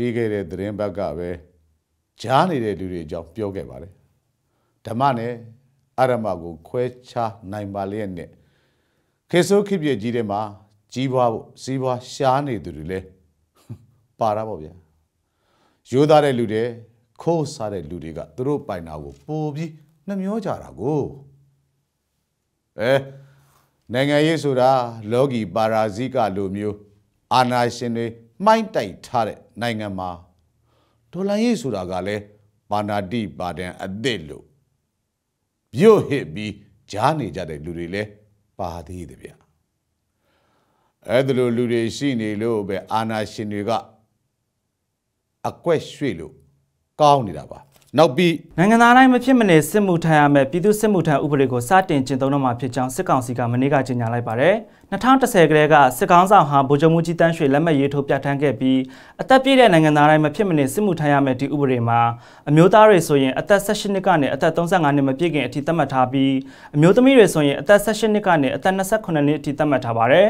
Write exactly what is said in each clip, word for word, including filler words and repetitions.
ခဲ့တဲ့သတင်းဘက်ကပဲကြားနေတဲ့လူတွေအကြောင်းပြောခဲ့ပါတယ်ဓမ္မနဲ့အရမကိုခွဲခြားနိုင်ပါလျက်နဲ့ခေဆိုးခိပြည့်ကြီးတဲ့မှာကြီးပွားဖို့စီးပွားရှားနေသူတွေလည်းပါတာပေါ့ဗျာရိုးသားတဲ့လူတွေခိုးစားတဲ့လူတွေကသူတို့ပိုင်တာကိုပို့ပြီးနှမျောကြတာကိုအဲနိုင်ငံရေးဆိုတာလောကီပါရာဇိကလိုမျိုးအာဏာရှင်တွေမှိုင်းတိုက်ထားတဲ့နိုင်ငံမှာဒေါ်လာရေးဆိုတာကလည်းပါဏာတိပါဒံအသစ်လို့ပြုတ်ဟစ်ပြီးကြားနေကြတဲ့လူတွေလည်းပါသေးတယ်ဗျအဲ့ဒါလိုလူတွေရှိနေလို့ပဲအာဏာရှင်တွေကအကွက်ရွှေ့လို့ကောင်းနေတာပါနောက်ပြီးနိုင်ငံသားတိုင်းမဖြစ်မနေစစ်မှုထမ်းရမယ်ပြည်သူစစ်မှုထမ်းဥပဒေကိုစတင်ကျင့်သုံးတော့မှာဖြစ်ကြောင်းစစ်ကောင်စီကမနေ့ကကြေညာလိုက်ပါတယ်၂၀၁၀ကတည်းကစစ်ကောင်ဆောင်ဟာဗိုလ်ချုပ်မှုကြီးတန်းရွှေလက်မှတ်ရေးထိုးပြဋ္ဌာန်းခဲ့ပြီးအသက်ပြည့်တဲ့နိုင်ငံသားတိုင်းမဖြစ်မနေစစ်မှုထမ်းရမယ်ဒီဥပဒေမှာအမျိုးသားတွေဆိုရင်အသက်၁၈နှစ်ကနေအသက်၃၅နှစ်မပြည့်ခင်အထိသတ်မှတ်ထားပြီးအမျိုးသမီးတွေဆိုရင်အသက်၁၈နှစ်ကနေအသက်၂၈နှစ်အထိသတ်မှတ်ထားပါတယ်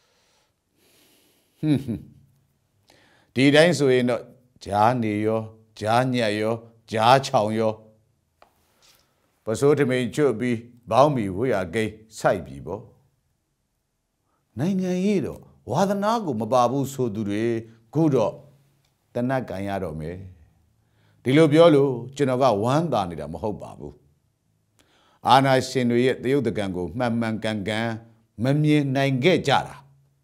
ဟွန်းဒီတိုင်းဆိုရင်တော့ဂျားနေရောဂျားညက်ရောကြားချောင်ရောပစိုးထမိန်ကျွတ်ပြီးဘောင်းမီဝေးရကိန်းစိုက်ပြီပေါ့နိုင်ငံရေးတော့ဝါသနာကိုမပါဘူးဆိုသူတွေခုတော့တနတ်ကန်ရတော့မယ်ဒီလိုပြောလို့ကျွန်တော်ကဝမ်းသာနေတာမဟုတ်ပါဘူးအာနာရှင်တွေရဲ့တရုတ်တကံကိုမှန်မှန်ကန်ကန်မမြင်နိုင်ခဲ့ကြတာ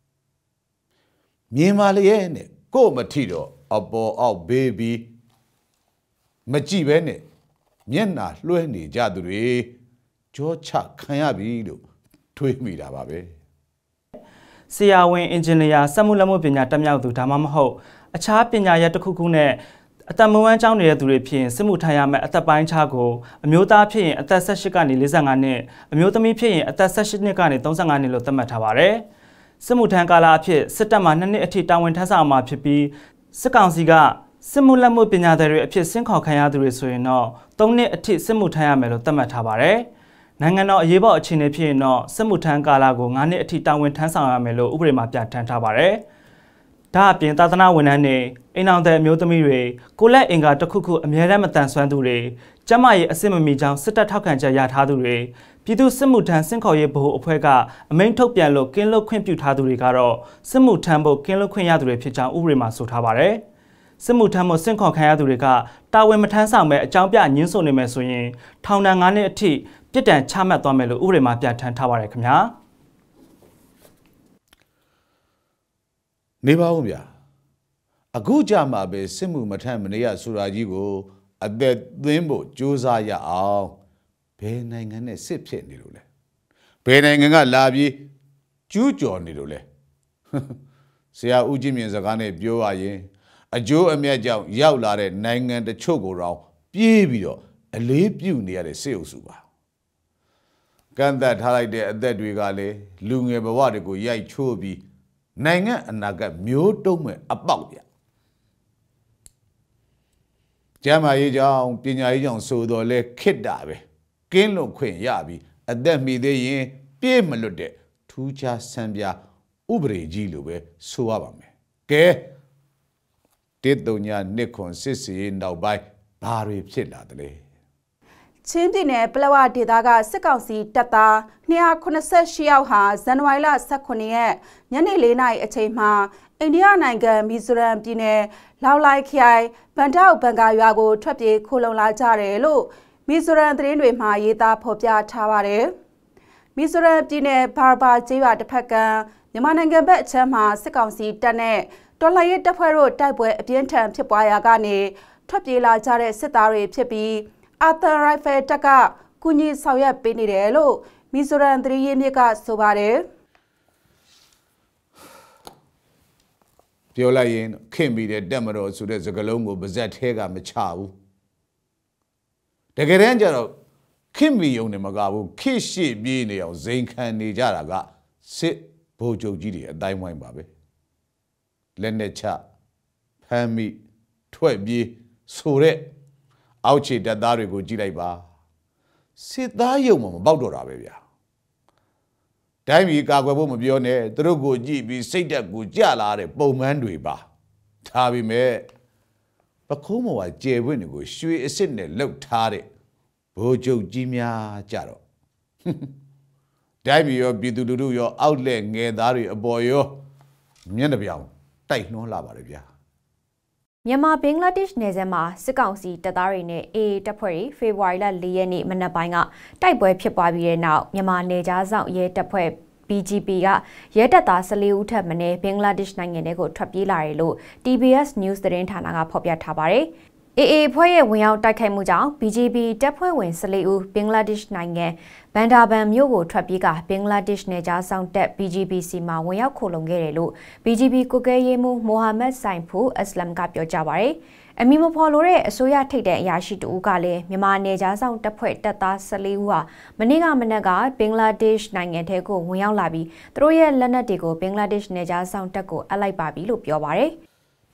မြင်ပါလေရဲ့နဲ့ကို့မထီတော့အပေါ်အောက်ဘေးပြီးမကြည့်ပဲနဲ့မျက်နာလွှဲနေကြသူတွေကြောချခံရပြီလို့တွေးမိတာပါပဲဆရာဝန်အင်ဂျင်နီယာစက်မှုလက်မှုပညာတက်မြောက်သူဒါမှမဟုတ်အခြားပညာရပ်တစ်ခုခုနဲ့အသက်မွေးကျောင်းနေတဲ့သူတွေဖြစ်ရင်စစ်မှုထမ်းရမယ်အသက်ပိုင်းခြားကိုအမျိုးသားဖြစ်ရင်အသက်၁၈ကနေ၄၅နှစ်အမျိုးသမီးဖြစ်ရင်အသက်၁၈နှစ်ကနေ၃၅နှစ်လို့သတ်မှတ်ထားပါတယ်စစ်မှုထမ်းကာလအဖြစ်စစ်တပ်မှနှစ်နှစ်အထိတာဝန်ထမ်းဆောင်မှာဖြစ်ပြီးစစ်ကောင်စီကစစ်မှုလက်မှုပညာသည်တွေအဖြစ်ဆင့်ခေါ်ခံရသူတွေဆိုရင်တော့၃နှစ်အထိစစ်မှုထမ်းရမယ်လို့သတ်မှတ်ထားပါတယ်။နိုင်ငံတော်အရေးပေါ်အခြေအနေဖြစ်ရင်တော့စစ်မှုထမ်းကာလကို၅နှစ်အထိတာဝန်ထမ်းဆောင်ရမယ်လို့ဥပဒေမှာပြဋ္ဌာန်းထားပါတယ်။ဒါအပြင်သာသနာဝန်ထမ်းတွေအိမ်အောင်တဲ့အမျိုးသမီးတွေကိုလက်အင်္ဂါတစ်ခုခုအမြဲတမ်းမတန်ဆွမ်းသူတွေကျန်းမာရေးအဆင့်မမီကြောင်းစစ်တပ်ထောက်ခံချက်ရထားသူတွေပြည်သူစစ်မှုထမ်းဆင့်ခေါ်ရေးဗဟိုအဖွဲ့ကအမိန့်ထုတ်ပြန်လို့ကင်းလွတ်ခွင့်ပြုထားသူတွေကတော့စစ်မှုထမ်းဖို့ကင်းလွတ်ခွင့်ရသူတွေဖြစ်ကြောင်းဥပဒေမှာဆိုထားပါတယ်။စစ်မှုထမ်းမှုဆင့်ခေါ်ခံရသူတွေကတာဝန်မထမ်းဆောင်မဲ့အကြောင်းပြညှင်းဆိုနေမယ်ဆိုရင်ထောင်ဒဏ်၅နှစ်အထိပြစ်ဒဏ်ချမှတ်သွားမယ်လို့ဥပဒေမှာပြဋ္ဌာန်းထားပါတယ်ခင်ဗျာနေပါဦးဗျာအခုကြမှာပဲစစ်မှုမထမ်းမနေရဆိုတာကြီးကိုအသက်သွင်းဖို့ကြိုးစားရအောင်ဘယ်နိုင်ငံနဲ့စစ်ဖြစ်နေလို့လဲဘယ်နိုင်ငံကလာပြီးကျူးကျော်နေလို့လဲဆရာဦးကြီးမြင့်စကားနဲ့ပြောရရင်အကျိုးအမြတ်ကြောင့်ရောက်လာတဲ့နိုင်ငံတချို့ကိုတော့ပြေးပြီးတော့အလေးပြုနေရတဲ့စစ်အုပ်စုပါကန့်သက်ထားလိုက်တဲ့အသက်တွေကလည်းလူငယ်ဘဝတွေကိုရိုက်ချိုးပြီးနိုင်ငံအနာဂတ်မျိုးတုံးမဲ့အပေါက်ပြကျမ်းမာရေးကြောင့်ပညာရေးကြောင့်ဆိုတော့လဲခစ်တာပဲကင်းလွတ်ခွင့်ရပြီးအသက်မီသေးရင်ပြေးမလွတ်တဲ့ထူးခြားဆန်းပြဥပဒေကြီးလိုပဲဆိုရပါမယ်ကဲတေတုံညာနှစ်ခွန်စစ်စီနောက်ပိုင်းဘာတွေဖြစ်လာသလဲချင်းပြည်နယ်ပလောဝဒေသကစစ်ကောင်စီတပ်သား၂၇၈ယောက်ဟာဇန်နဝါရီလ၁၇ရက်ညနေ၄နာရီအချိန်မှာအိန္ဒိယနိုင်ငံမီဇိုရမ်ပြည်နယ်လောက်လိုက်ခရိုင်ဗန်တောက်ဘန်ကာရွာကိုထွက်ပြေးခိုလုံလာကြတယ်လို့မီဇိုရမ်သတင်းတွေမှာရေးသားဖော်ပြထားပါတယ်။မီဇိုရမ်ပြည်နယ်ဘာဘာကျေးရွာတစ်ဖက်ကမြန်မာနိုင်ငံဘက်အချမ်းမှာစစ်ကောင်စီတပ်နဲ့တော်လှန်ရေးတပ်ဖွဲ့တို့တိုက်ပွဲအပြင်းထန်ဖြစ်ပွားရာကနေထွက်ပြေးလာကြတဲ့စစ်သားတွေဖြစ်ပြီးအာသန်ရိုင်ဖယ်တပ်ကကူညီဆောင်ရွက်ပေးနေတယ်လို့မီဇိုရမ်သတင်းရင်းမြစ်ကဆိုပါတယ်ပြောလိုက်ရင်ခင်ပြီးတဲ့တက်မတော်ဆိုတဲ့စကားလုံးကိုပါဇက်ထဲကမချဘူးတကယ်တမ်းကျတော့ခင်ပြီးုံနဲ့မကဘူးခိရှိပြေးနေအောင်ဇိမ်ခံနေကြတာကစစ်ဗိုလ်ချုပ်ကြီးတွေအတိုင်းဝိုင်းပါပဲလက်နဲ့ချဖမ်းမိထွက်ပြေးဆိုတဲ့အောက်ခြေတပ်သားတွေကိုကြည့်လိုက်ပါစစ်သားရုံမှာမပေါက်တော့တာပဲဗျာတိုင်းပြည်ကာကွယ်ဖို့မပြောနဲ့သူတို့ကိုကြည့်ပြီးစိတ်တက်ကိုကြလာတဲ့ပုံမှန်တွေပါဒါပေမဲ့ပခုံးမော်ကကျေပွင့်တွေကိုရွှေအစ်စ်နဲ့လှုပ်ထားတဲ့ဘိုးချုပ်ကြီးများကြတော့တိုင်းပြည်ရောပြည်သူလူထုရောအောက်လက်ငယ်သားတွေအပေါ်ရောမျက်နှာပြောင်တိုက်နှွှန်းလာပါတယ်ဗျာမြန်မာဘင်္ဂလားဒေ့ရှ်နယ်စပ်မှာစစ်ကောင်စီတပ်သားတွေနဲ့ အေအေ တပ်ဖွဲ့တွေဖေဖော်ဝါရီလ၄ရက်နေ့မနက်ပိုင်းကတိုက်ပွဲဖြစ်ပွားပြီးတဲ့နောက်မြန်မာနယ်ခြားစောင့်ရဲတပ်ဖွဲ့ B G P ကရဲတပ်သား၁၄ဦးထပ်မံဘင်္ဂလားဒေ့ရှ်နိုင်ငံထဲကိုထွက်ပြေးလာတယ်လို့ T B S News သတင်းဌာနကဖော်ပြထားပါတယ်။အေအေ ဖွဲ့ရဲ့ဝင်ရောက်တိုက်ခိုက်မှုကြောင့် B G P တပ်ဖွဲ့ဝင်၁၄ဦးဘင်္ဂလားဒေ့ရှ်နိုင်ငံဘန်ဒါဘန်မြို့ကိုထွက်ပြေးကဘင်္ဂလားဒေ့ရှ်နယ်ခြားစောင့်တပ် B G P စီမှာဝင်ရောက်ခိုလုံခဲ့တယ်လို့ B G P ကိုကဲရေးမှူးမိုဟာမက်ဆိုင်ဖူအစ္စလမ်ကပြောကြားပါတယ်။အမီမဖော်လို့တဲ့အစိုးရထိပ်တဲ့အရာရှိတဦးကလည်းမြန်မာနယ်ခြားစောင့်တပ်ဖွဲ့တပ်သား၁၄ဦးဟာမနေ့ကမနက်ကဘင်္ဂလားဒေ့ရှ်နိုင်ငံထဲကိုဝင်ရောက်လာပြီးသူတို့ရဲ့လက်နက်တွေကိုဘင်္ဂလားဒေ့ရှ်နယ်ခြားစောင့်တပ်ကိုအပ်လိုက်ပါပြီလို့ပြောပါတယ်။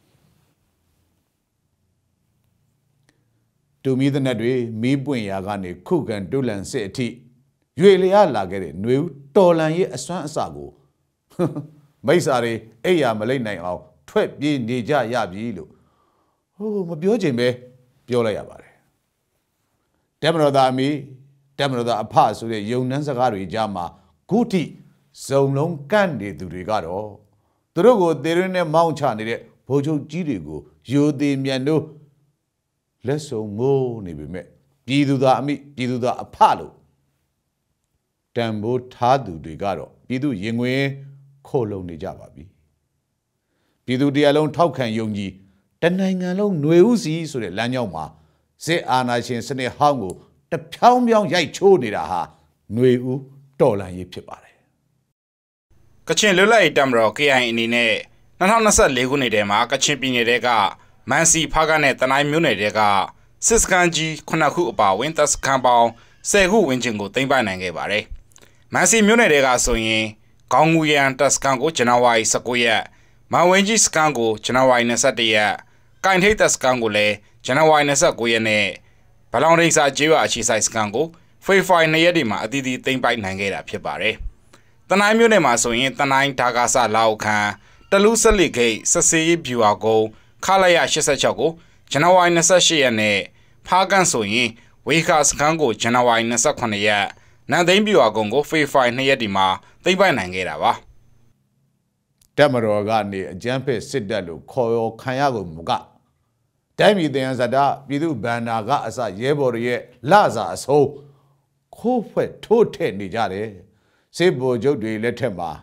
တူမီတဲ့နဲ့တွေမီးပွင့်ရာကနေခုခံတွလန်စစ်အထိရွေလျားလာခဲ့တဲ့ຫນွေဦးတော်လန်ရဲ့အစွမ်းအစကိုမိစ္ဆာတွေအိယာမလိမ့်နိုင်အောင်ထွက်ပြေးနေကြရပြီလို့ဟိုမပြောချင်ပဲပြောလိုက်ရပါတယ်တမတော်သားအမိတမတော်သားအဖဆိုတဲ့ယုံနှန်းစကားတွေကြားမှာခုထိဇုံလုံးကန့်နေသူတွေကတော့သူတို့ကိုသေရင်းနဲ့မောင်းချနေတဲ့ဘိုးချုပ်ကြီးတွေကိုယိုသေးမြန်တို့လက်စုံမိုးနေပြီမဲ့ပြည်သူသားအမိပြည်သူသားအဖလို့တန်ဖိုးထားသူတွေကတော့ပြည်သူရင်ဝင်ခိုလုံနေကြပါပြီပြည်သူတရားလုံးထောက်ခံယုံကြည်တနိုင်ငံလုံးຫນွေဥစီဆိုတဲ့လမ်းကြောင်းမှာစစ်အာဏာရှင်စနစ်ဟောင်းကိုတဖြောင်းဖြောင်းရိုက်ချိုးနေတာဟာຫນွေဥတော်လှန်ရေးဖြစ်ပါတယ်ကချင်လွတ်လပ်ရေးတပ်မတော် K I A အနေနဲ့၂၀၂၄ခုနှစ်ထဲမှာကချင်ပြည်နယ်ကမန်စီဖားကနဲ့တနိုင်းမြို့နယ်တွေကစစ်စခန်းကြီးခုနှစ်ခုအပါအဝင်တပ်စခန်းပေါင်း၁၀ခုဝန်းကျင်ကိုသိမ်းပိုက်နိုင်ခဲ့ပါတယ်။မန်စီမြို့နယ်တွေကဆိုရင်ခေါင်းငူရန်တပ်စခန်းကိုဇန်နဝါရီ၁၉ရက်မန်ဝင်းကြီးစခန်းကိုဇန်နဝါရီ၂၁ရက်ကိုင်ထိတ်တပ်စခန်းကိုလည်းဇန်နဝါရီ၂၉ရက်နဲ့ဗလောင်ဒိန်စာကျေးရွာအခြေစိုက်စခန်းကိုဖေဖော်ဝါရီ၂ရက်ဒီမှာအသီးသီးသိမ်းပိုက်နိုင်ခဲ့တာဖြစ်ပါတယ်။တနိုင်းမြို့နယ်မှာဆိုရင်တနိုင်းဒါကာဆာလာအိုခန်တလူးဆက်လီဂိတ်စစ်စေးဗျူဟာကုန်းခလာရ၈၆ကိုဇန်နဝါရီ၂၈ရက်နဲ့ဖားကန်ဆိုရင်ဝေခါစခန်းကိုဇန်နဝါရီ၂၉ရက်နန်သိန်းပြူအကုံကိုဖေဖော်ဝါရီ၂ရက်ဒီမှာသိမ်းပိုက်နိုင်ခဲ့တာပါတက်မတော်ကနေအကြမ်းဖက်စစ်တပ်လို့ခေါ်ရောခံရကုန်မကတိုင်းပြည်တရားစတာပြည်သူဗန္နာကအစရဲဘော်တွေရဲ့လစာအဆုံးခိုးဖွဲ့ထိုးထည့်နေကြတယ်စစ်ဗိုလ်ချုပ်တွေလက်ထက်မှာ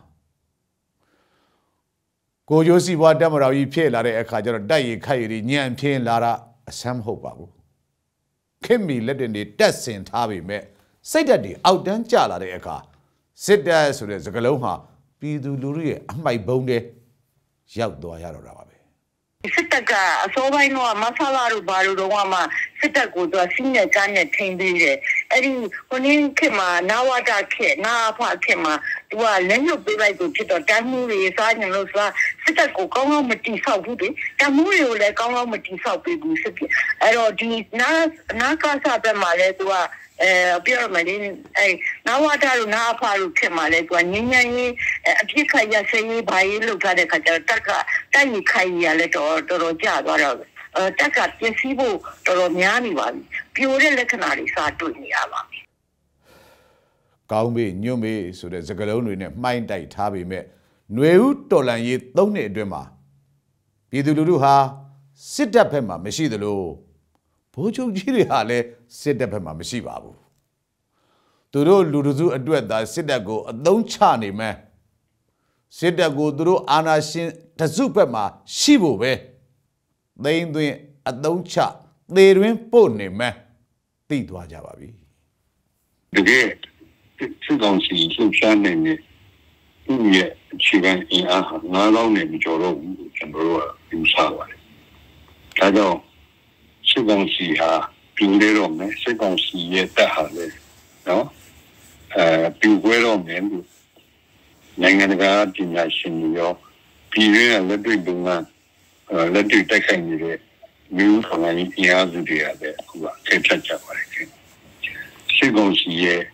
ကိုကျိုးစီဘွားတက်မတော်ကြီးဖြစ်လာတဲ့အခါကျတော့တိုက်ရခိုက်ရညံပြင်းလာတာအဆမ်းမဟုတ်ပါဘူးခင်မီလက်တင်တွေတက်ဆင်ထားပေမဲ့စိတ်ဓာတ်တွေအောက်တန်းကျလာတဲ့အခါစစ်တပ်ဆိုတဲ့စကားလုံးဟာပြည်သူလူထုရဲ့အမိုက်ဘုံတွေရောက်သွားရတော့တာပါပဲစစ်တပ်ကအစောပိုင်းတော့မဆလာတို့ဘာလို့တော့မှစစ်တပ်ကိုသူကစီးနဲ့ကြားနဲ့ထိန်းသေးတယ်အဲ့ဒီဟိုနင်းခေတ်မှာနာဝတာခေတ်နာဖခေတ်မှာသူကလက်ညှိုးပေးလိုက်သူဖြစ်တော့တမ်းမှုတွေစားညလို့ဆိုတာစစ်တပ်ကိုကောင်းကောင်းမတိဆောက်ဘူးလေတမ်းမှုတွေကိုလည်းကောင်းကောင်းမတိဆောက်ပေးဘူးစစ်ပြအဲ့တော့ဒီနာနာကစားဘက်မှာလည်းသူကအဲပြောမလို့အဲနာဝတာတို့နာဖာတို့ခေတ်မှာလည်းသူကငင်းငင်းရေးအပြစ်ခတ်ရစရေးဘာရေးလုပ်ထားတဲ့ခါကျတော့တက်ကတိုက်ရခိုင်ရလဲတော့တော်တော်ကြာသွားတော့အဲတက်ကပြင်းစည်းဖို့တော်တော်များနေပါပြီပြိုတဲ့လက္ခဏာတွေစတွေ့နေရပါပြီကောင်းပြီညွန့်ပြီဆိုတဲ့စကားလုံးတွေနဲ့မှိုင်းတိုက်ထားပေမဲ့ຫນွေဦးတော်လန်ရေးသုံးနှစ်အတွင်းမှာပြည်သူလူထုဟာစစ်တပ်ဘက်မှာမရှိသလိုဘိုးချုပ်ကြီးတွေဟာလည်းစစ်တပ်ဘက်မှာမရှိပါဘူးသူတို့လူထုစုအတွက်သာစစ်တပ်ကိုအသုံးချနေမယ်စစ်တပ်ကိုသူတို့အာဏာရှင်တစုဘက်မှာရှိဖို့ပဲသိန်းသွင်းအသုံးချသေတွင်ပို့နေမယ်သိသွားကြပါပြီတကယ်စစ်ကောင်စီလှုပ်ရှားနေတဲ့သူ့ရဲ့အခြေခံအင်အားဟာငါးသောင်းနဲ့မကျော်တော့ဘူးကျွန်တော်တို့ကယူဆပါတယ်ဒါကြောင့်စစ်ကောင်စီဟာပြူလဲတော့မယ်စစ်ကောင်စီရဲ့တပ်ဟာလေနော်အဲပြူခွဲတော့မယ်လို့နိုင်ငံတကာပညာရှင်တွေရောပြည်ရင်းလက်တွေ့ပုံမှန်လက်တွေ့တိုက်ခိုက်နေတဲ့မျိုးဆောင်ရည်အင်အားစုတွေရတယ်အခုကထည့်ဖြတ်ကြပါတယ်ခင်စစ်ကောင်စီရဲ့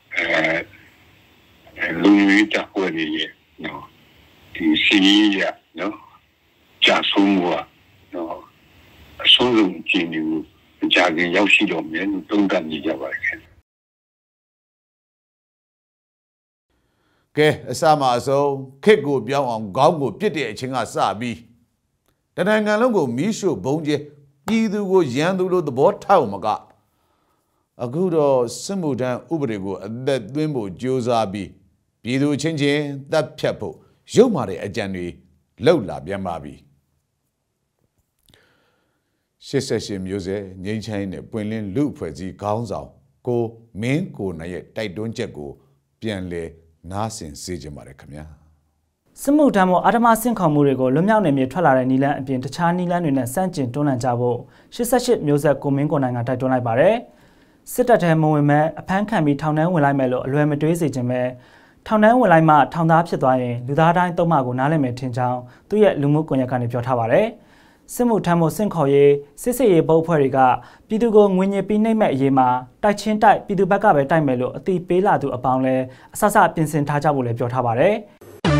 အဲလူမျိုးတပ်ဖွဲ့တွေရဲ့နော်ဒီစီးရနော်ကြာဆုံးမှုကနော်အဆုံးဆုံးအခြေအနေကိုအကြခင်ရောက်ရှိတော့မယ်လို့သုံးသပ်နေကြပါတယ်ကဲအစမှအဆုံးခစ်ကိုပြောင်းအောင်ခေါင်းကိုပြစ်တဲ့အချင်းကစပြီးတနိုင်ငံလုံးကိုမီးရှို့ဘုံကျဲပြည်သူကိုရန်သူလိုသဘောထောက်မကအခုတော့စစ်မှုထမ်းဥပဒေကိုအသက်သွင်းဖို့ကြိုးစားပြီးပြည်သူချင်းချင်းတပ်ဖြတ်ဖို့ရုပ်မာတဲ့အကြံတွေလှုပ်လာပြန်ပါပြီရှစ်ဆက်ရှင်မျိုးဆက်ငိမ့်ချိုင်းနဲ့ပွင့်လင်းလူအဖွဲ့စည်းခေါင်းဆောင်ကိုမင်းကိုနိုင်ရဲ့တိုက်တွန်းချက်ကိုပြန်လဲနားဆင်စေချင်ပါတယ်ခင်ဗျာစစ်မှုထမ်းမှုအာဓမဆင့်ခေါ်မှုတွေကိုလွတ်မြောက်နေမြေထွက်လာတဲ့နီလန်းအပြင်တခြားနီလန်းတွေနဲ့စန့်ကျင်တွန်းလှန်ကြဖို့ရှစ်ဆက်ရှစ်မျိုးဆက်ကိုမင်းကိုနိုင်ကတိုက်တွန်းလိုက်ပါတယ်စစ်တပ်ထဲမဝင်မဲ့အဖမ်းခံပြီးထောင်ထဲဝင်လိုက်မယ်လို့အလွယ်မတွေးစေချင်ပဲထောင်ထဲဝင်လိုက်မှထောင်သားဖြစ်သွားရင်လူသားတိုင်းသုံးမှကိုနားလည်မယ်ထင်ကြောင်းသူ့ရဲ့လူမှုကွန်ရက်ကနေပြောထားပါတယ်စစ်မှုထမ်းမှုစင့်ခေါ်ရေးစစ်စစ်ရေးပုတ်ဖွဲ့တွေကပြည်သူကိုငွေညစ်ပြီးနှိမ့်မဲ့အရေးမှာတိုက်ချင်းတိုက်ပြည်သူဘက်ကပဲတိုက်မယ်လို့အတိပေးလာသူအပေါင်းလဲအဆအဆပြင်ဆင်ထားကြဖို့လည်းပြောထားပါတယ်